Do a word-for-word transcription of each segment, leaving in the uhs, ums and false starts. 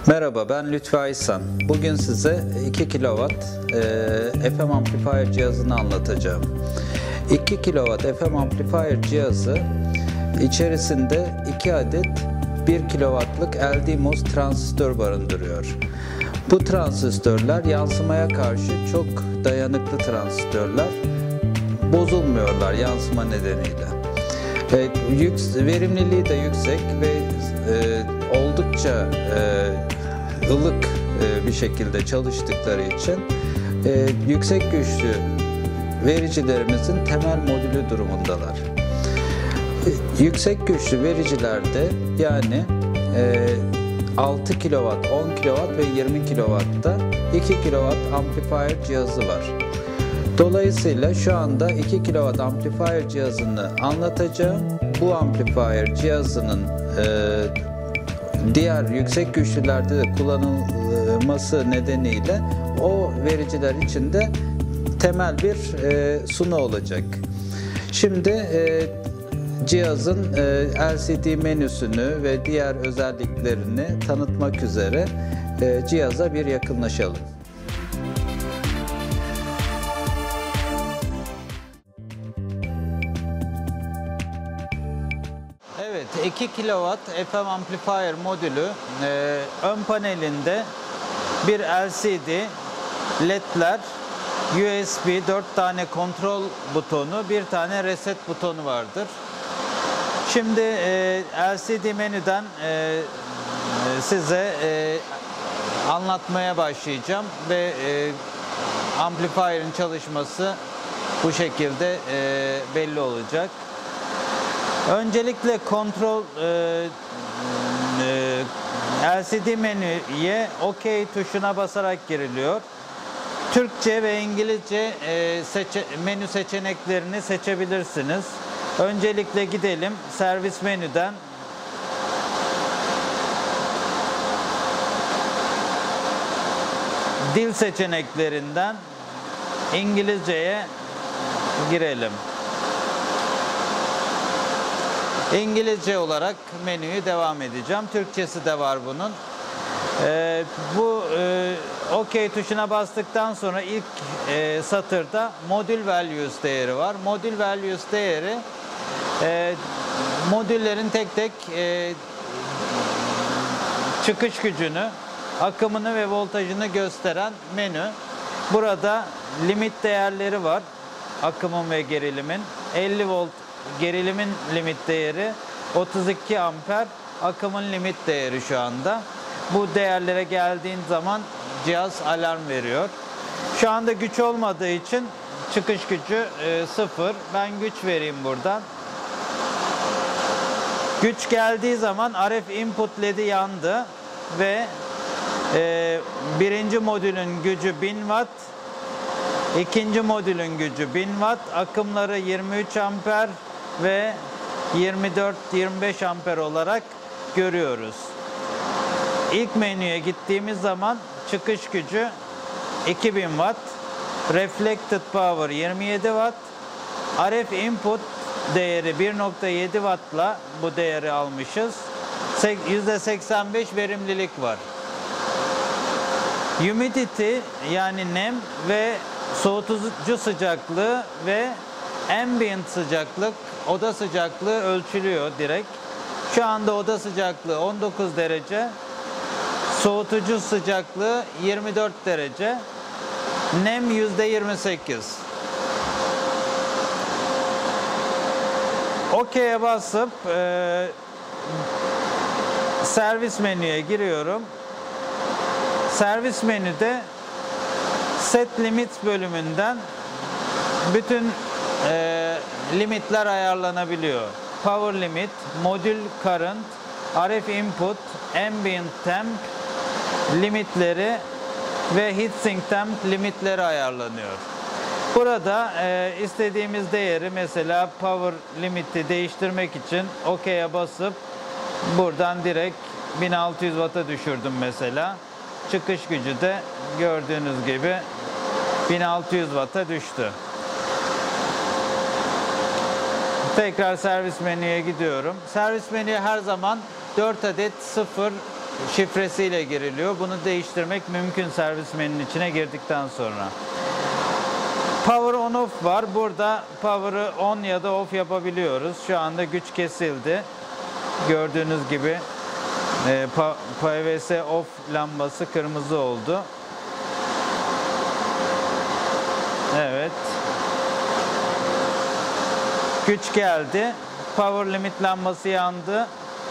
Merhaba, ben Lütfi Aysan. Bugün size iki kilowatt e, F M amplifier cihazını anlatacağım. iki kilowatt F M amplifier cihazı içerisinde iki adet bir kilowattlık L D MOS transistör barındırıyor. Bu transistörler yansımaya karşı çok dayanıklı transistörler, bozulmuyorlar yansıma nedeniyle. E, yük, verimliliği de yüksek ve e, oldukça e, ılık e, bir şekilde çalıştıkları için e, yüksek güçlü vericilerimizin temel modülü durumundalar. E, yüksek güçlü vericilerde yani e, altı kilowatt, on kilowatt ve yirmi kilowatt'ta iki kilowatt amplifier cihazı var. Dolayısıyla şu anda iki kilowatt amplifier cihazını anlatacağım. Bu amplifier cihazının e, diğer yüksek güçlülerde de kullanılması nedeniyle o vericiler için de temel bir e, sunu olacak. Şimdi e, cihazın e, L C D menüsünü ve diğer özelliklerini tanıtmak üzere e, cihaza bir yakınlaşalım. Evet, iki kilowatt F M amplifier modülü e, ön panelinde bir L C D, ledler, U S B, dört tane kontrol butonu, bir tane reset butonu vardır. Şimdi e, L C D menüden e, size e, anlatmaya başlayacağım ve e, amplifier'in çalışması bu şekilde e, belli olacak. Öncelikle kontrol e, e, L C D menüye OK tuşuna basarak giriliyor. Türkçe ve İngilizce e, seçe, menü seçeneklerini seçebilirsiniz. Öncelikle gidelim servis menüden. Dil seçeneklerinden İngilizceye girelim. İngilizce olarak menüyü devam edeceğim. Türkçesi de var bunun. Ee, bu e, OK tuşuna bastıktan sonra ilk e, satırda modül values değeri var. Modül values değeri e, modüllerin tek tek e, çıkış gücünü, akımını ve voltajını gösteren menü. Burada limit değerleri var. Akımın ve gerilimin. elli volt gerilimin limit değeri, otuz iki amper akımın limit değeri şu anda. Bu değerlere geldiğin zaman cihaz alarm veriyor. Şu anda güç olmadığı için çıkış gücü e, sıfır. Ben güç vereyim buradan. Güç geldiği zaman R F input ledi yandı ve e, birinci modülün gücü bin watt, ikinci modülün gücü bin watt, akımları yirmi üç amper ve yirmi dört yirmi beş amper olarak görüyoruz. İlk menüye gittiğimiz zaman çıkış gücü iki bin watt, reflected power yirmi yedi watt, R F input değeri bir nokta yedi wattla bu değeri almışız. yüzde seksen beş verimlilik var. Humidity yani nem ve soğutucu sıcaklığı ve ambient sıcaklık, oda sıcaklığı ölçülüyor direkt. Şu anda oda sıcaklığı on dokuz derece, soğutucu sıcaklığı yirmi dört derece, nem yüzde yirmi sekiz. OK'ye basıp e, servis menüye giriyorum. Servis menüde set limit bölümünden bütün e, limitler ayarlanabiliyor. Power limit, modül current, R F input, ambient temp limitleri ve heatsink temp limitleri ayarlanıyor. Burada e, istediğimiz değeri, mesela power limiti değiştirmek için OK'ye basıp buradan direkt bin altı yüz watt'a düşürdüm mesela. Çıkış gücü de gördüğünüz gibi bin altı yüz watt'a düştü. Tekrar servis menüye gidiyorum. Servis menüye her zaman dört adet sıfır şifresiyle giriliyor. Bunu değiştirmek mümkün servis menünün içine girdikten sonra. Power on off var. Burada power'ı on ya da off yapabiliyoruz. Şu anda güç kesildi. Gördüğünüz gibi e, P V C off lambası kırmızı oldu. Evet. Güç geldi. Power limit lambası yandı.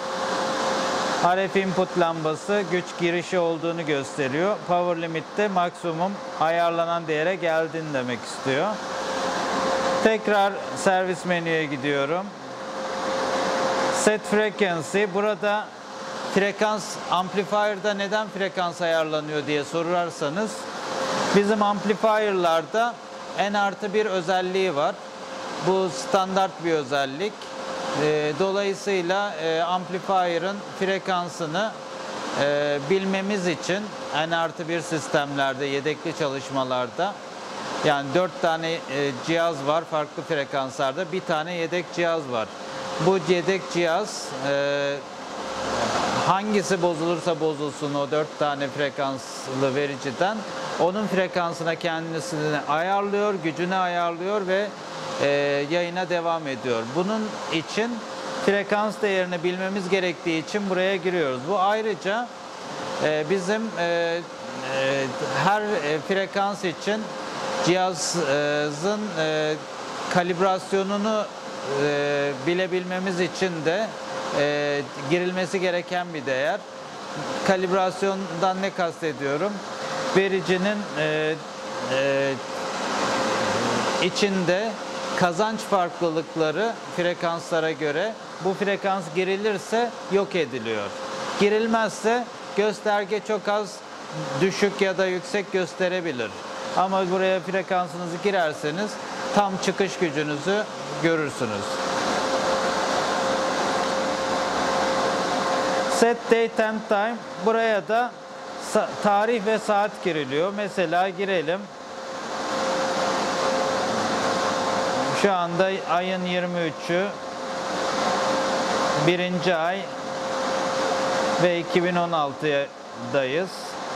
R F input lambası güç girişi olduğunu gösteriyor. Power limit'te maksimum ayarlanan değere geldin demek istiyor. Tekrar servis menüye gidiyorum. Set frequency. Burada frekans amplifier'da neden frekans ayarlanıyor diye sorarsanız bizim amplifier'larda N artı bir özelliği var. Bu standart bir özellik. Dolayısıyla amplifier'ın frekansını bilmemiz için N artı bir sistemlerde, yedekli çalışmalarda, yani dört tane cihaz var farklı frekanslarda, bir tane yedek cihaz var. Bu yedek cihaz hangisi bozulursa bozulsun o dört tane frekanslı vericiden onun frekansına kendisini ayarlıyor, gücünü ayarlıyor ve e, yayına devam ediyor. Bunun için frekans değerini bilmemiz gerektiği için buraya giriyoruz. Bu ayrıca e, bizim e, e, her e, frekans için cihazın e, kalibrasyonunu e, bilebilmemiz için de e, girilmesi gereken bir değer. Kalibrasyondan ne kastediyorum? Vericinin e, e, içinde kazanç farklılıkları frekanslara göre bu frekans girilirse yok ediliyor. Girilmezse gösterge çok az düşük ya da yüksek gösterebilir. Ama buraya frekansınızı girerseniz tam çıkış gücünüzü görürsünüz. Set date and time. Buraya da tarih ve saat giriliyor. Mesela girelim. Şu anda ayın yirmi üçü, birinci ay ve iki bin on altı'dayız.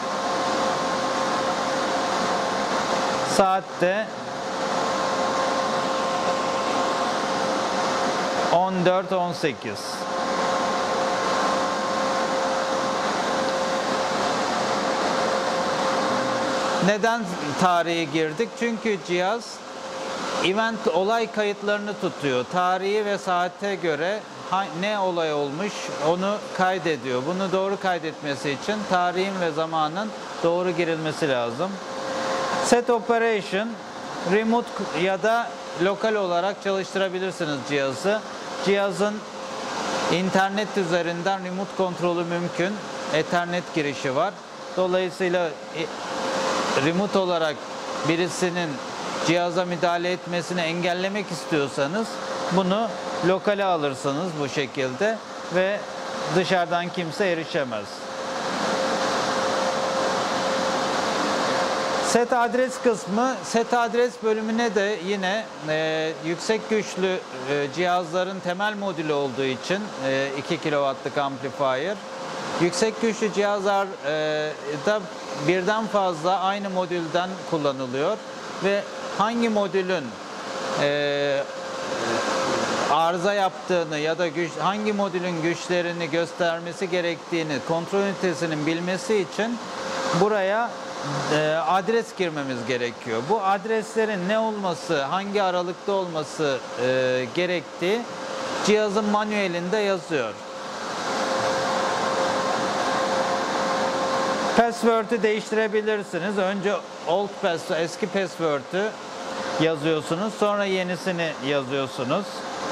Saatte on dört on sekiz. Neden tarihi girdik? Çünkü cihaz event olay kayıtlarını tutuyor. Tarihi ve saate göre ne olay olmuş onu kaydediyor. Bunu doğru kaydetmesi için tarihin ve zamanın doğru girilmesi lazım. Set operation, remote ya da lokal olarak çalıştırabilirsiniz cihazı. Cihazın internet üzerinden remote kontrolü mümkün. Ethernet girişi var. Dolayısıyla remote olarak birisinin cihaza müdahale etmesini engellemek istiyorsanız bunu lokale alırsınız bu şekilde ve dışarıdan kimse erişemez. Set adres kısmı, set adres bölümüne de yine e, yüksek güçlü e, cihazların temel modülü olduğu için e, iki kilowattlık amplifier. Yüksek güçlü cihazlar e, da birden fazla aynı modülden kullanılıyor ve hangi modülün e, arıza yaptığını ya da güç, hangi modülün güçlerini göstermesi gerektiğini kontrol ünitesinin bilmesi için buraya e, adres girmemiz gerekiyor. Bu adreslerin ne olması, hangi aralıkta olması e, gerektiği cihazın manuelinde yazıyor. Password'ü değiştirebilirsiniz. Önce old password, eski password'ü yazıyorsunuz. Sonra yenisini yazıyorsunuz.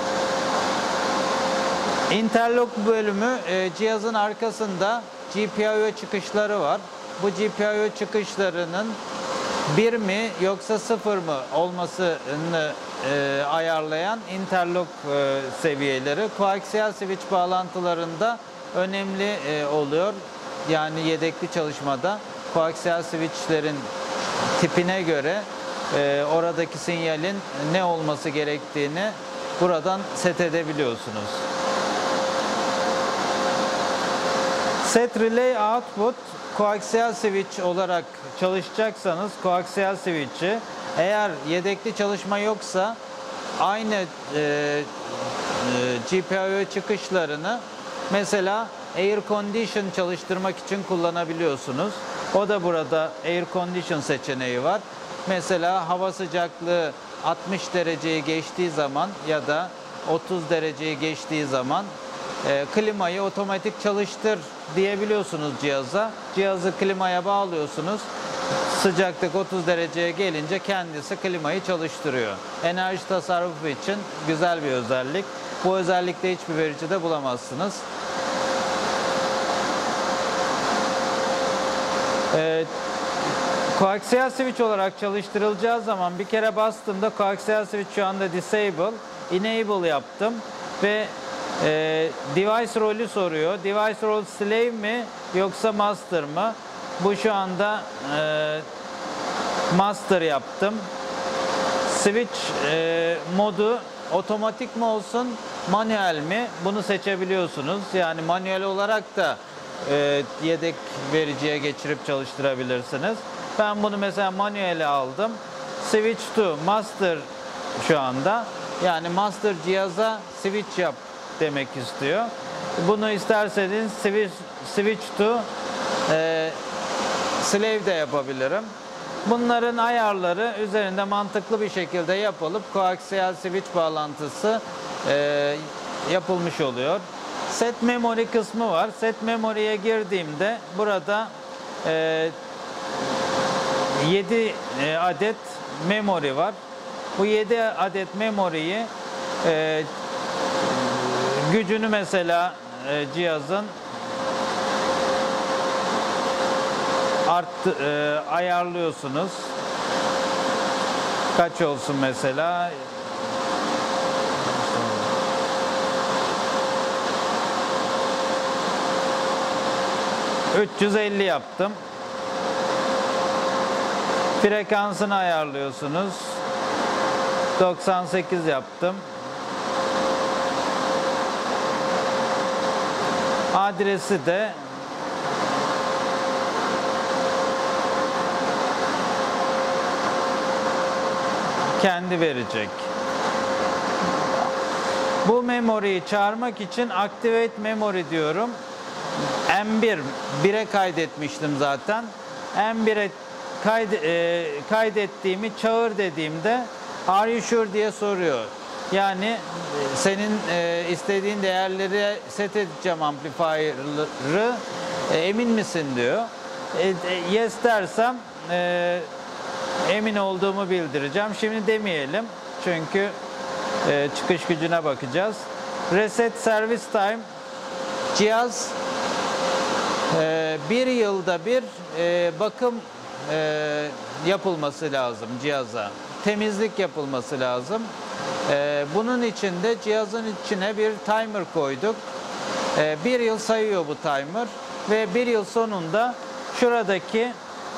Interlock bölümü e, cihazın arkasında G P I O çıkışları var. Bu G P I O çıkışlarının bir mi yoksa sıfır mı olmasını e, ayarlayan interlock e, seviyeleri koaksiyel switch bağlantılarında önemli e, oluyor. Yani yedekli çalışmada koaksiyel switchlerin tipine göre e, oradaki sinyalin ne olması gerektiğini buradan set edebiliyorsunuz. Set relay output koaksiyel switch olarak çalışacaksanız koaksiyel switch'i, eğer yedekli çalışma yoksa aynı e, e, G P I O çıkışlarını mesela air condition çalıştırmak için kullanabiliyorsunuz. O da burada air condition seçeneği var. Mesela hava sıcaklığı altmış dereceyi geçtiği zaman ya da otuz dereceyi geçtiği zaman e, klimayı otomatik çalıştır diyebiliyorsunuz cihaza. Cihazı klimaya bağlıyorsunuz. Sıcaklık otuz dereceye gelince kendisi klimayı çalıştırıyor. Enerji tasarrufu için güzel bir özellik. Bu özellikle hiçbir vericide bulamazsınız. Ee, koaksiyel switch olarak çalıştırılacağı zaman bir kere bastığımda koaksiyel switch şu anda disable, enable yaptım ve e, device rolü soruyor. Device role slave mi yoksa master mı? Bu şu anda e, master yaptım. Switch e, modu otomatik mi olsun, manuel mi? Bunu seçebiliyorsunuz. Yani manuel olarak da e, yedek vericiye geçirip çalıştırabilirsiniz. Ben bunu mesela manuel'e aldım. Switch to master şu anda. Yani master cihaza switch yap demek istiyor. Bunu isterseniz switch, switch to e, slave de yapabilirim. Bunların ayarları üzerinde mantıklı bir şekilde yapılıp koaksiyel switch bağlantısı e, yapılmış oluyor. Set memory kısmı var. Set memory'ye girdiğimde burada e, yedi adet memory var. Bu yedi adet memory'yi e, gücünü mesela e, cihazın arttı, e, ayarlıyorsunuz. Kaç olsun mesela? üç yüz elli yaptım. Frekansını ayarlıyorsunuz. doksan sekiz yaptım. Adresi de kendi verecek. Bu memory'yi çağırmak için activate memory diyorum. M bir, bire kaydetmiştim zaten. M bire kayd, e, kaydettiğimi çağır dediğimde are you sure diye soruyor. Yani e, senin e, istediğin değerleri set edeceğim amplifier'ı, e, emin misin diyor. E, e, yes dersem e, emin olduğumu bildireceğim. Şimdi demeyelim çünkü e, çıkış gücüne bakacağız. Reset service time, cihaz e, bir yılda bir e, bakım e, yapılması lazım cihaza. Temizlik yapılması lazım. E, bunun için de cihazın içine bir timer koyduk. E, bir yıl sayıyor bu timer ve bir yıl sonunda şuradaki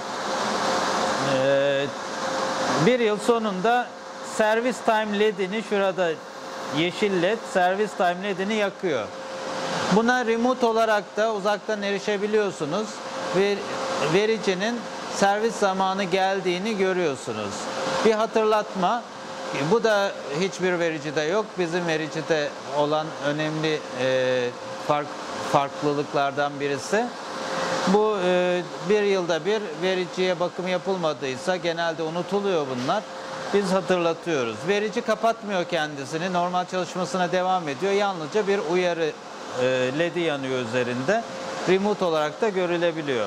e, bir yıl sonunda service time ledini, şurada yeşil led service time ledini yakıyor. Buna remote olarak da uzaktan erişebiliyorsunuz ve vericinin servis zamanı geldiğini görüyorsunuz. Bir hatırlatma, bu da hiçbir vericide yok. Bizim vericide olan önemli e, fark, farklılıklardan birisi. Bu e, bir yılda bir vericiye bakım yapılmadıysa genelde unutuluyor bunlar. Biz hatırlatıyoruz. Verici kapatmıyor kendisini. Normal çalışmasına devam ediyor. Yalnızca bir uyarı e, ledi yanıyor üzerinde. Remote olarak da görülebiliyor.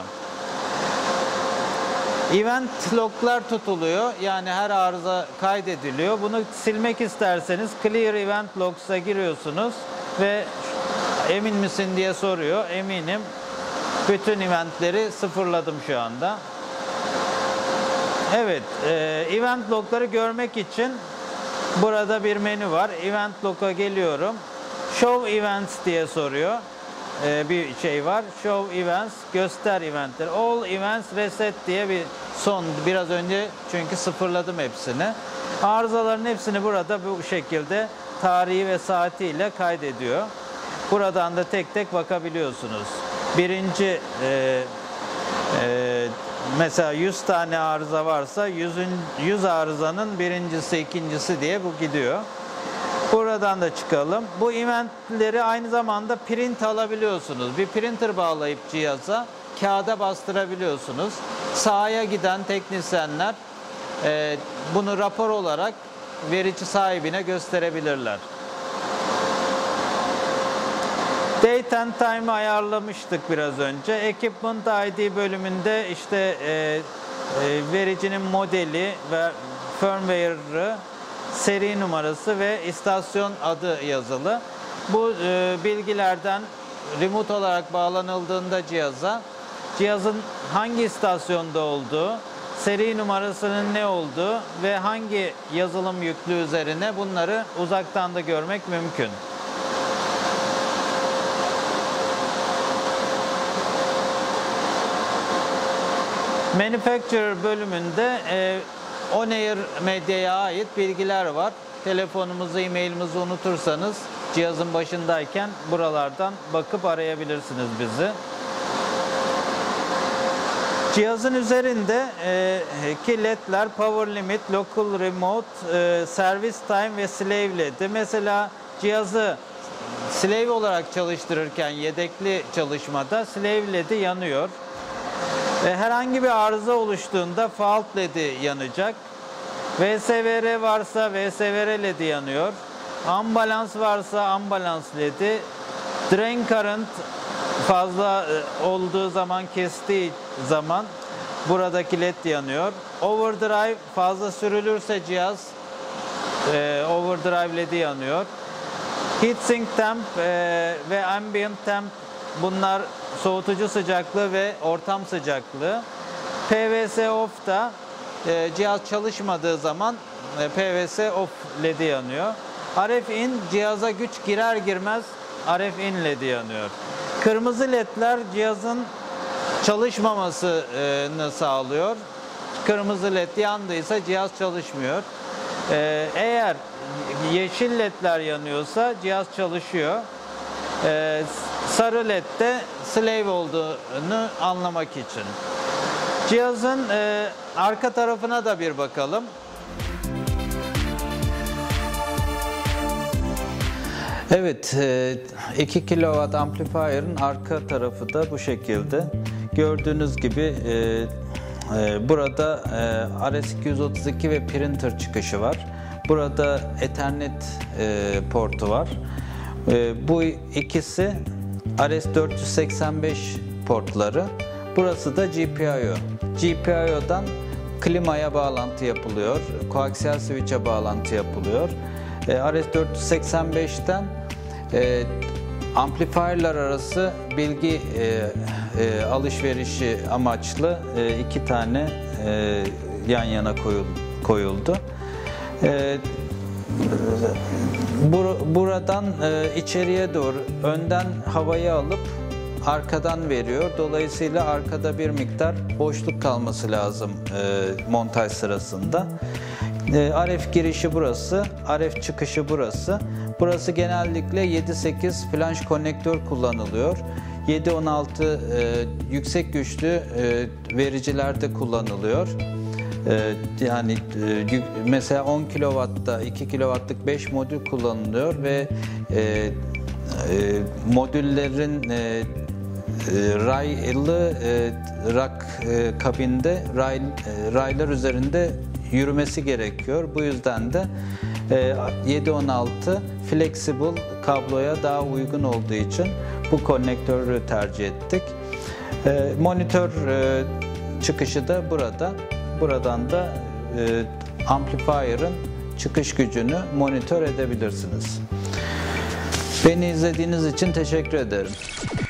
Event log'lar tutuluyor. Yani her arıza kaydediliyor. Bunu silmek isterseniz Clear Event Logs'a giriyorsunuz ve emin misin diye soruyor. Eminim. Bütün eventleri sıfırladım şu anda. Evet, e, event logları görmek için burada bir menü var. Event log'a geliyorum. Show events diye soruyor. E, bir şey var. Show events, göster eventleri. All events reset diye bir son. Biraz önce çünkü sıfırladım hepsini. Arızaların hepsini burada bu şekilde tarihi ve saatiyle kaydediyor. Buradan da tek tek bakabiliyorsunuz. birinci e, e, mesela yüz tane arıza varsa yüz arızanın birincisi, ikincisi diye bu gidiyor. Buradan da çıkalım. Bu eventleri aynı zamanda print alabiliyorsunuz. Bir printer bağlayıp cihaza kağıda bastırabiliyorsunuz. Sahaya giden teknisyenler e, bunu rapor olarak verici sahibine gösterebilirler. Date and Time'ı ayarlamıştık biraz önce. Equipment I D bölümünde işte e, e, vericinin modeli ve firmware'ı, seri numarası ve istasyon adı yazılı. Bu e, bilgilerden remote olarak bağlanıldığında cihaza, cihazın hangi istasyonda olduğu, seri numarasının ne olduğu ve hangi yazılım yüklü üzerine bunları uzaktan da görmek mümkün. Manufacturer bölümünde e, On-Air Medya'ya ait bilgiler var. Telefonumuzu, e-mailimizi unutursanız cihazın başındayken buralardan bakıp arayabilirsiniz bizi. Cihazın üzerinde e, ki ledler Power Limit, Local Remote, e, Service Time ve Slave ledi. Mesela cihazı slave olarak çalıştırırken yedekli çalışmada slave ledi yanıyor. Herhangi bir arıza oluştuğunda fault ledi yanacak. V S V R varsa V S V R ledi yanıyor. Unbalance varsa unbalance ledi. Drain current fazla olduğu zaman, kestiği zaman buradaki led yanıyor. Overdrive fazla sürülürse cihaz e, overdrive ledi yanıyor. Heatsink temp e, ve ambient temp, bunlar soğutucu sıcaklığı ve ortam sıcaklığı. P V C off da e, cihaz çalışmadığı zaman e, P V C off ledi yanıyor. R F in cihaza güç girer girmez R F in ledi yanıyor. Kırmızı ledler cihazın çalışmamasını sağlıyor. Kırmızı led yandıysa cihaz çalışmıyor. E, eğer yeşil ledler yanıyorsa cihaz çalışıyor. E, sarı led de slave olduğunu anlamak için. Cihazın e, arka tarafına da bir bakalım. Evet, iki kilowatt amplifier'ın arka tarafı da bu şekilde. Gördüğünüz gibi burada R S iki yüz otuz iki ve printer çıkışı var. Burada Ethernet portu var. Bu ikisi R S dört yüz seksen beş portları. Burası da G P I O. G P I O'dan klimaya bağlantı yapılıyor. Koaksiyel switch'e bağlantı yapılıyor. R S dört yüz seksen beşten e, amplifierler arası bilgi e, e, alışverişi amaçlı e, iki tane e, yan yana koyuldu. E, bur buradan e, içeriye doğru önden havayı alıp arkadan veriyor. Dolayısıyla arkada bir miktar boşluk kalması lazım e, montaj sırasında. R F girişi burası, R F çıkışı burası. Burası genellikle yedi sekiz flanş konnektör kullanılıyor. yedi on altı e, yüksek güçlü e, vericilerde kullanılıyor. E, yani e, mesela on kilowatt'ta iki kilowatt'lık beş modül kullanılıyor ve e, e, modüllerin e, raylı e, rak e, kabinde ray, e, raylar üzerinde yürümesi gerekiyor. Bu yüzden de e, yedi on altı flexible kabloya daha uygun olduğu için bu konnektörü tercih ettik. E, monitör e, çıkışı da burada. Buradan da e, amplifier'ın çıkış gücünü monitör edebilirsiniz. Beni izlediğiniz için teşekkür ederim.